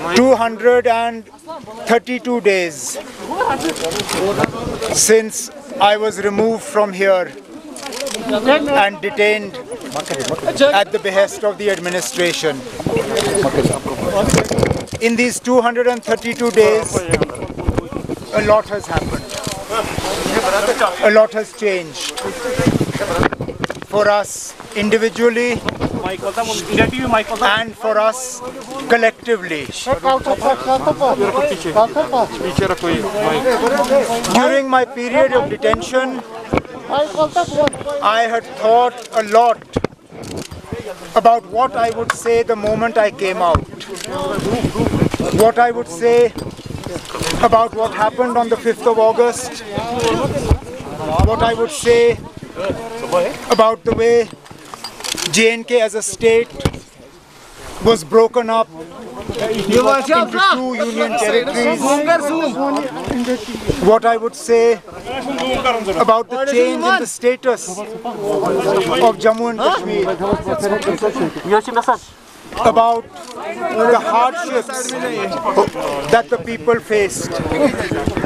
232 days since I was removed from here and detained at the behest of the administration. In these 232 days, a lot has happened. A lot has changed for us individually and for us collectively. During my period of detention, I had thought a lot about what I would say the moment I came out. What I would say about what happened on the 5th of August. What I would say about the way J&K as a state was broken up into 2 union territories. What I would say about the change in the status of Jammu and Kashmir. About the hardships that the people faced.